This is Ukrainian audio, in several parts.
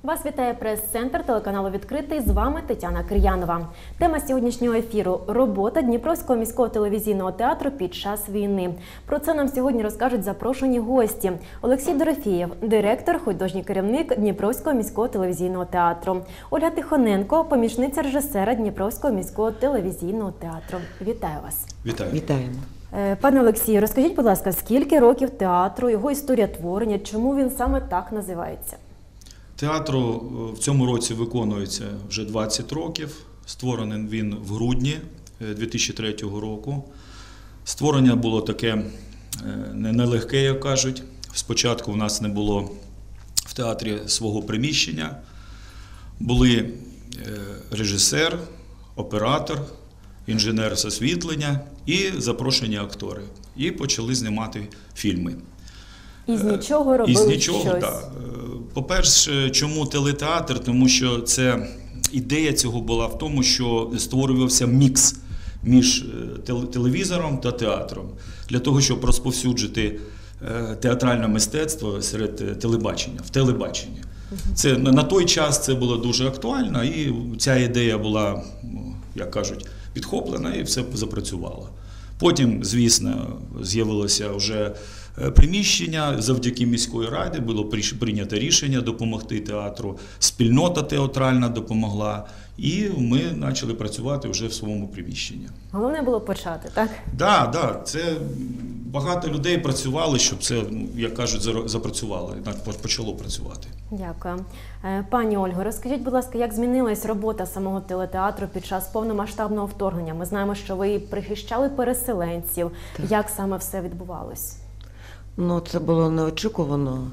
Вас вітає прес-центр телеканалу «Відкритий». З вами Тетяна Кир'янова. Тема сьогоднішнього ефіру – робота Дніпровського міського телевізійного театру під час війни. Про це нам сьогодні розкажуть запрошені гості. Олексій Дорофєєв, директор, художній керівник Дніпровського міського телевізійного театру. Ольга Тихоненко, помічниця режисера Дніпровського міського телевізійного театру. Вітаю вас. Вітаю. Вітаємо. Пане Олексію, розкажіть, будь ласка, скільки років театру, його історія творення, чому він саме так називається? Театру в цьому році виконується вже 20 років. Створений він в грудні 2003 року. Створення було таке нелегке, як кажуть. Спочатку в нас не було в театрі свого приміщення. Були режисер, оператор, інженер з освітлення і запрошені актори. І почали знімати фільми. Із нічого робили Із нічого, щось. так. По-перше, чому телетеатр? Тому що ідея цього була в тому, що створювався мікс між телевізором та театром. Для того, щоб розповсюджити театральне мистецтво серед телебачення, в телебаченні. Це, на той час це було дуже актуально, і ця ідея була, як кажуть, підхоплена, і все запрацювало. Потім, звісно, з'явилося вже приміщення, завдяки міської раді було прийнято рішення допомогти театру, спільнота театральна допомогла, і ми почали працювати вже в своєму приміщенні. Головне було почати, так? Так, це багато людей працювали, щоб це, як кажуть, запрацювало, почало працювати. Дякую. Пані Ольго, розкажіть, будь ласка, як змінилась робота самого телетеатру під час повномасштабного вторгнення? Ми знаємо, що ви прихищали переселенців. Так. Як саме все відбувалось? Це було неочікувано.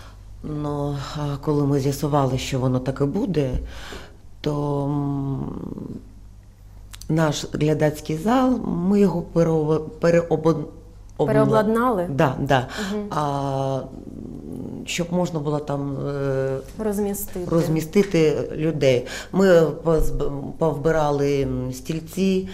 Коли ми з'ясували, що воно так і буде, то наш глядацький зал, ми його переобладнали? Да. Угу. Щоб можна було там розмістити людей. Ми повбирали стільці,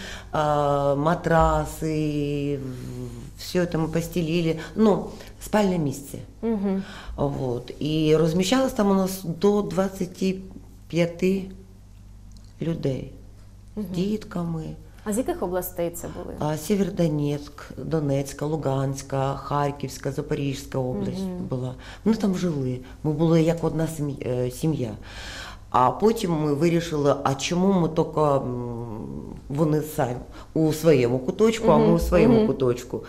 матраси, все це ми постелили. Спальне місце. Угу. І розміщалось там у нас до 25 людей. Угу. З дітками. А з яких областей це були? Сєвєродонецьк, Донецька, Луганська, Харківська, Запорізька область була. Вони там жили. Ми були як одна сім'я. А потім ми вирішили, а чому ми тільки вони самі у своєму куточку, а ми у своєму куточку.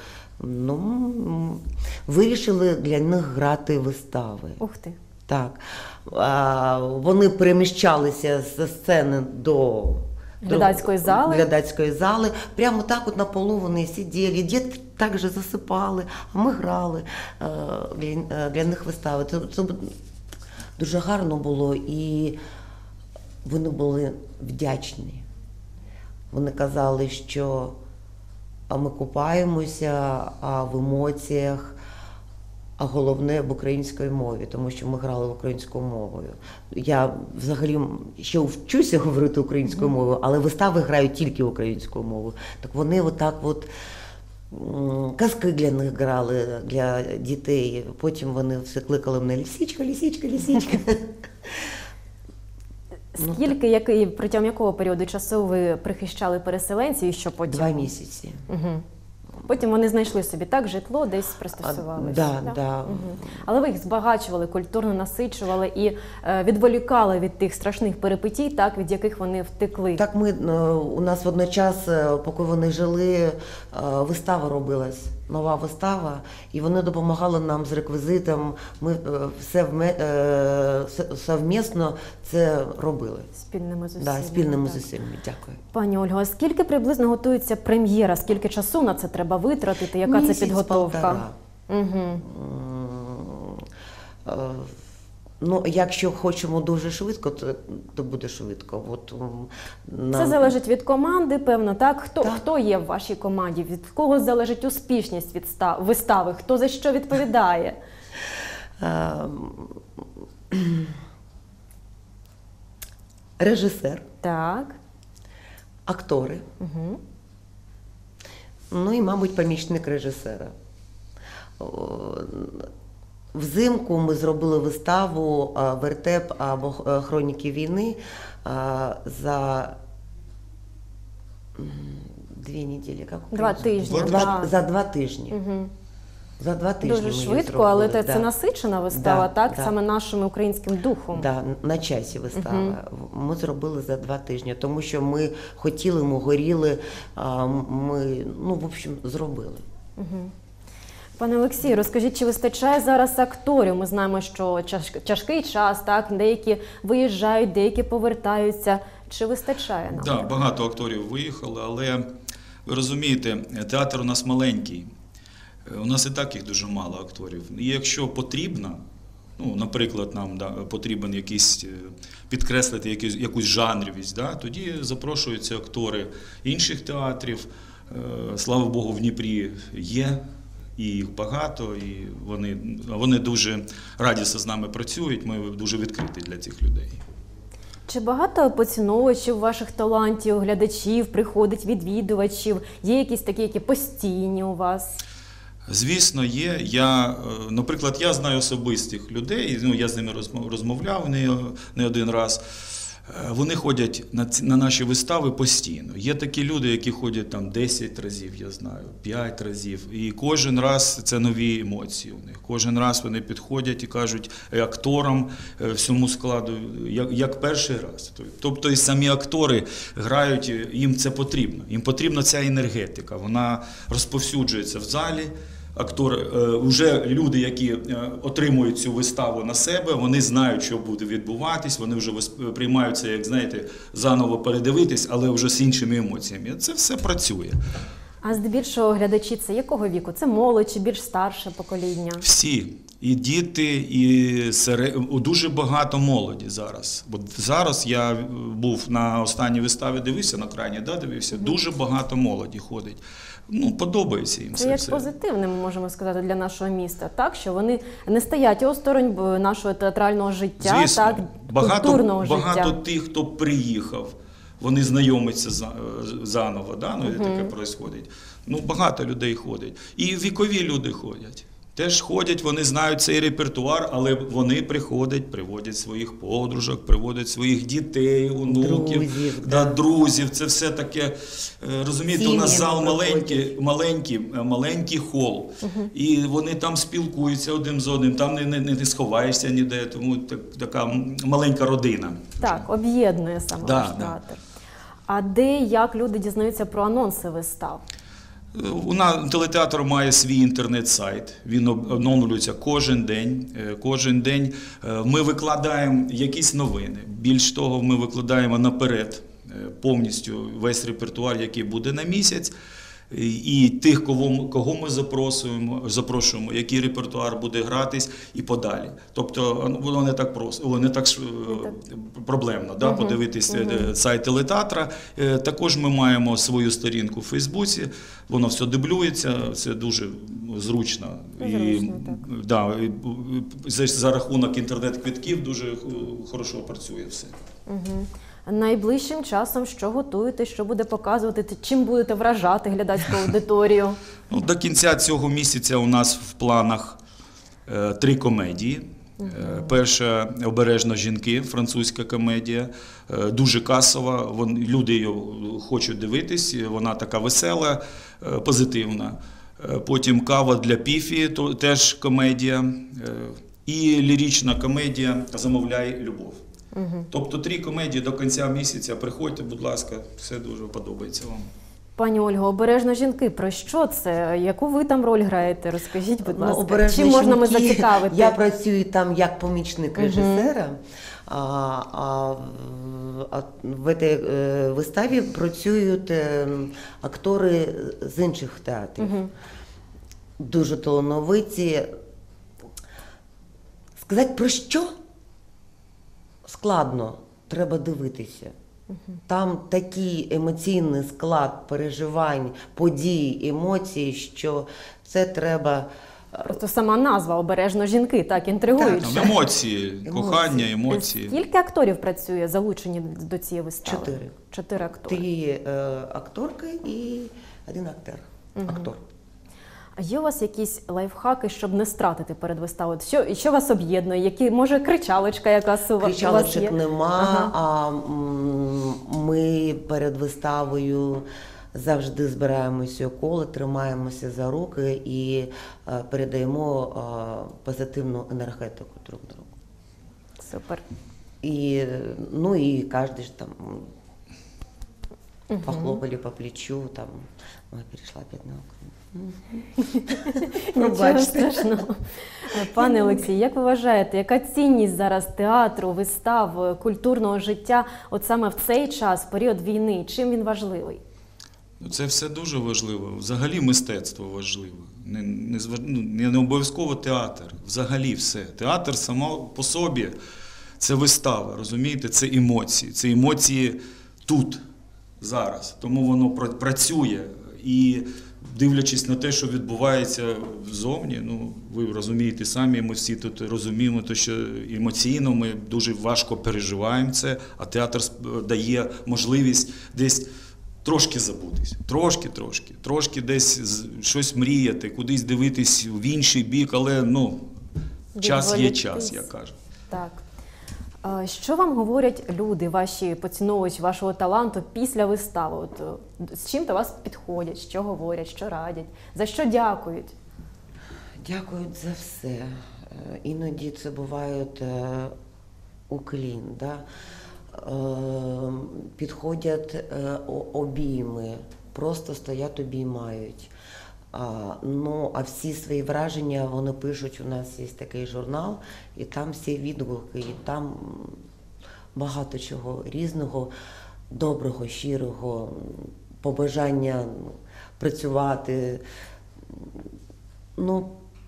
Вирішили для них грати вистави. Ух ти. Так. Вони переміщалися зі сцени до глядацької зали. Прямо так от на полу вони сиділи. Дітки також засипали, а ми грали для них вистави. Це дуже гарно було, і вони були вдячні. Вони казали, що ми купаємося в емоціях, а головне в українській мові, тому що ми грали українською мовою. Я взагалі ще вчуся говорити українською мовою, але вистави грають тільки українською мовою. Так вони казки для них грали, для дітей. Потім вони все кликали мене «Лісічка, лісічка, лісічка». Скільки, протягом якого періоду часу ви прихищали переселенців і що потім? 2 місяці. Угу. Потім вони знайшли собі житло, десь пристосувалися. Да. Угу. Але ви їх збагачували, культурно насичували і відволікали від тих страшних перипетій, від яких вони втекли. Так, у нас водночас, поки вони жили, вистава робилась, нова вистава, і вони допомагали нам з реквізитом, ми все совмісно це робили. Спільними зусиллями. Да, спільними зусиллями, дякую. Пані Ольго, а скільки приблизно готується прем'єра, скільки часу на це треба витратити, яка це підготовка? Якщо хочемо дуже швидко, то буде швидко. Це залежить від команди, певно, так? Хто є в вашій команді? Від кого залежить успішність вистави? Хто за що відповідає? Режисер. Так. Актори. Угу. І, мабуть, помічник режисера. Взимку ми зробили виставу «Вертеп» або «Хроніки війни» за 2 неділі. Як 2 тижні. За 2 тижні. За 2 тижні Дуже ми її швидко, але зробили, це насичена вистава, Да, так? да. Саме нашим українським духом. Да, на часі вистава. Ми зробили за 2 тижні, тому що ми хотіли, ми горіли, ми, в общем, зробили. Пане Олексію, розкажіть, чи вистачає зараз акторів? Ми знаємо, що тяжкий час, так? Деякі виїжджають, деякі повертаються. Чи вистачає нам? Так, багато акторів виїхали, але ви розумієте, театр у нас маленький. У нас і так їх дуже мало акторів. І якщо потрібно, наприклад, нам потрібен підкреслити якусь жанровість, тоді запрошуються актори інших театрів. Слава Богу, в Дніпрі є, і їх багато, і вони дуже радісно з нами працюють, ми дуже відкриті для цих людей. Чи багато поціновувачів ваших талантів, глядачів, приходить відвідувачів? Є якісь такі, які постійні у вас? Звісно, є. Наприклад, я знаю особистих людей, я з ними розмовляв не один раз. Вони ходять на наші вистави постійно. Є такі люди, які ходять там 10 разів, я знаю, 5 разів. І кожен раз це нові емоції у них. Кожен раз вони підходять і кажуть акторам, всьому складу, як перший раз. Тобто і самі актори грають, їм це потрібно. Їм потрібна ця енергетика, вона розповсюджується в залі. Вже люди, які отримують цю виставу на себе, вони знають, що буде відбуватись, вони вже приймають це, як знаєте, заново передивитись, але вже з іншими емоціями. Це все працює. А здебільшого глядачі це якого віку? Це молодь чи більш старше покоління? Всі. І діти, і дуже багато молоді зараз. Бо зараз я був на останній виставі, дивився, на крайній, дивився, дуже багато молоді ходить. Подобається їм це. Це як позитивне, ми можемо сказати, для нашого міста, так? Що вони не стоять осторонь нашого театрального життя, звісно, так? Культурного життя. Багато тих, хто приїхав, вони знайомляться заново, і таке відбувається. Багато людей ходить. І вікові люди ходять. Теж ходять, вони знають цей репертуар, але вони приходять, приводять своїх подружок, приводять своїх дітей, онуків, друзів. Це все таке, розумієте, у нас зал маленький хол. І вони там спілкуються один з одним, там не сховаєшся ніде, тому така маленька родина. Так, об'єднує саме ваш театр. А де і як люди дізнаються про анонси вистав? Телетеатр має свій інтернет-сайт, він оновлюється кожен день. Кожен день ми викладаємо якісь новини. Більш того, ми викладаємо наперед повністю весь репертуар, який буде на місяць. І тих, кого ми запрошуємо, який репертуар буде гратись і подалі. Тобто воно не так просто, не так проблемно подивитись сайт телетеатра. Також ми маємо свою сторінку в Фейсбуці, воно все дублюється, це дуже зручно. За рахунок інтернет-квитків дуже хорошо працює все. Найближчим часом що готуєте, що буде показувати, чим будете вражати глядацьку аудиторію? До кінця цього місяця у нас в планах 3 комедії. Перша «Обережно жінки», французька комедія, дуже касова, люди її хочуть дивитись, вона така весела, позитивна. Потім «Кава для Піфі», теж комедія, і лірична комедія «Замовляй любов». Тобто 3 комедії до кінця місяця. Приходьте, будь ласка, все дуже подобається вам. Пані Ольго, «Обережно жінки», про що це? Яку ви там роль граєте? Розкажіть, будь ласка. «Обережно Чим можна ми жінки», зацікавити? Я працюю там як помічник режисера, в цій виставі працюють актори з інших театрів. Дуже талановиті. Сказати про що? Складно, треба дивитися. Там такий емоційний склад переживань, подій, емоцій, що це треба... Просто сама назва «Обережно жінки», так, інтригуюча. Так, емоції, кохання, емоції. Скільки акторів працює, залучені до цієї вистави? 4. 4 актори. 3 акторки і 1 актор. А є у вас якісь лайфхаки, щоб не стратити перед виставою? Що вас об'єднує? Може, кричалочка якась у вас є? Кричалочок нема, Ага. ми перед виставою завжди збираємося у коло, тримаємося за руки і передаємо позитивну енергетику друг другу. Супер. И, ну и каждый же там похлопали по плечу, там, ой, перешла бедная Нічого Пробачте. страшного. Пане Олексій, як ви вважаєте, яка цінність зараз театру, вистав, культурного життя от саме в цей час, в період війни? Чим він важливий? Це все дуже важливо. Взагалі мистецтво важливо. Не обов'язково театр. Взагалі все. Театр само по собі – це вистава, розумієте? Це емоції. Це емоції тут, зараз. Тому воно працює. І дивлячись на те, що відбувається ззовні, ну, ви розумієте самі, ми всі тут розуміємо, то, що емоційно ми дуже важко переживаємо це, а театр дає можливість десь трошки забутись, трошки десь щось мріяти, кудись дивитись в інший бік, але ну, час є час, я кажу. Так. Що вам говорять люди, ваші поціновувачі вашого таланту після вистави? От, з чим до вас підходять, що говорять, що радять, за що дякують? Дякують за все. Іноді це бувають уклін, да? Підходять обійми, просто стоять, обіймають. А всі свої враження вони пишуть, у нас є такий журнал, і там всі відгуки, і там багато чого різного, доброго, щирого, побажання працювати. Ну,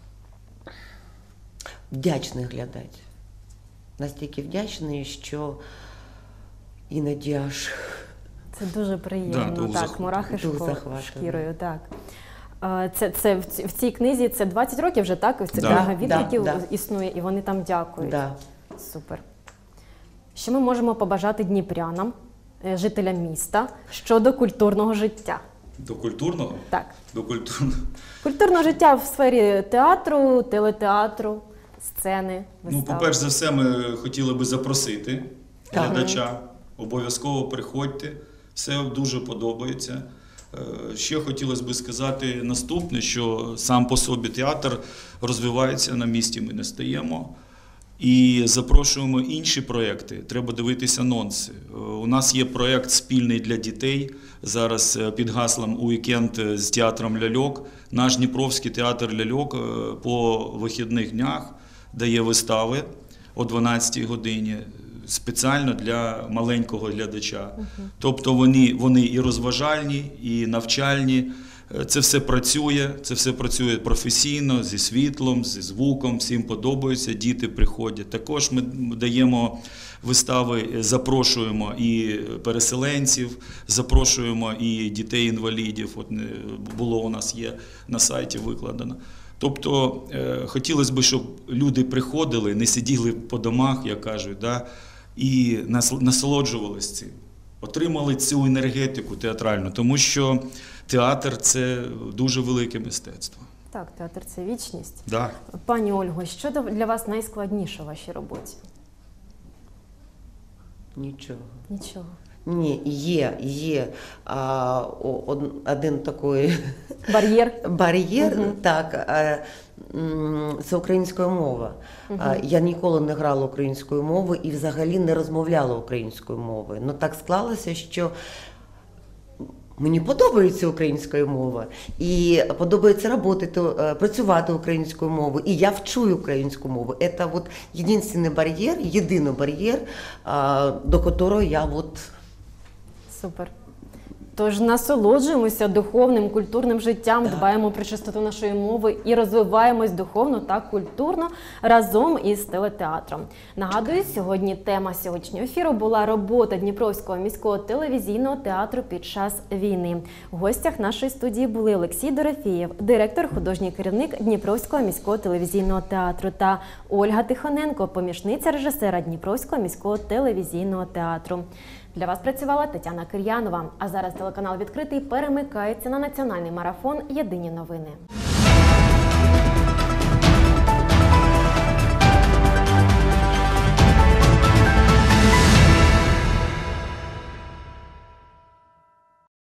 вдячний глядач. Настільки вдячний, що іноді аж... Це дуже приємно, Да, так, мурахи захватує. шкірою, так. Це в цій книзі це 20 років вже, так? Ця книга відгуків існує, і вони там дякують. Да. Супер. Що ми можемо побажати дніпрянам, жителям міста, щодо культурного життя? До культурного? Так. До культурного. Культурного життя в сфері театру, телетеатру, сцени, вистави. Ну, по-перше за все, ми хотіли би запросити глядача. Обов'язково приходьте, все дуже подобається. Ще хотілося б сказати наступне, що сам по собі театр розвивається, на місці ми не стаємо. І запрошуємо інші проєкти, треба дивитися анонси. У нас є проєкт спільний для дітей, зараз під гаслом «Уікенд з театром ляльок». Наш Дніпровський театр ляльок по вихідних днях дає вистави о 12-й годині. Спеціально для маленького глядача. Тобто вони і розважальні, і навчальні. Це все працює професійно, зі світлом, зі звуком, всім подобається, діти приходять. Також ми даємо вистави, запрошуємо і переселенців, запрошуємо і дітей-інвалідів. От було у нас є на сайті викладено. Тобто хотілося б, щоб люди приходили, не сиділи по домах, як кажуть, да, і насолоджувалися цим, отримали цю енергетику театральну, тому що театр – це дуже велике мистецтво. Так, театр – це вічність. Да. Пані Ольго, що для вас найскладніше в вашій роботі? Нічого. Нічого. Ні, є один такий Бар'єр? так, це українська мова. Я ніколи не грала українською мовою і взагалі не розмовляла українською мовою. Ну так склалося, що мені подобається українська мова і подобається працювати українською мовою, і я вчу українську мову. Це от єдиний бар'єр, до якого я от... Супер. Тож насолоджуємося духовним, культурним життям, Так. дбаємо про чистоту нашої мови і розвиваємось духовно та культурно разом із телетеатром. Нагадую, сьогодні тема сьогоднішнього ефіру була робота Дніпровського міського телевізійного театру під час війни. В гостях нашої студії були Олексій Дорофєєв, директор, художній керівник Дніпровського міського телевізійного театру, та Ольга Тихоненко, помічниця режисера Дніпровського міського телевізійного театру. Для вас працювала Тетяна Кир'янова. А зараз телеканал «Відкритий» перемикається на національний марафон «Єдині новини».